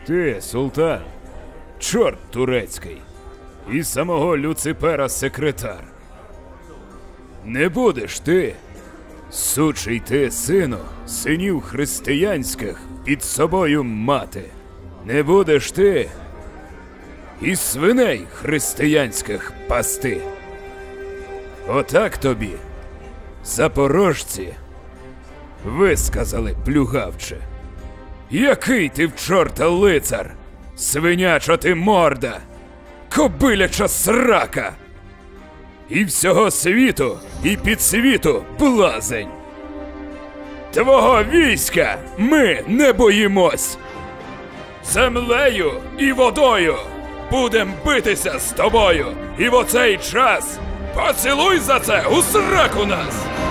Ти, султан, чорт турецький, і самого Люципера секретар. Не будеш ти, сучий ти, сину, синів християнських під собою мати. Не будеш ти і свиней християнських пасти. Отак тобі, запорожці, висказали плюгавче. Який ти в чорта лицар, свиняча ти морда, кобиляча срака! І всього світу, і підсвіту блазень! Твого війська ми не боїмось! Землею і водою будем битися з тобою! І в оцей час поцілуй за це у сраку нас!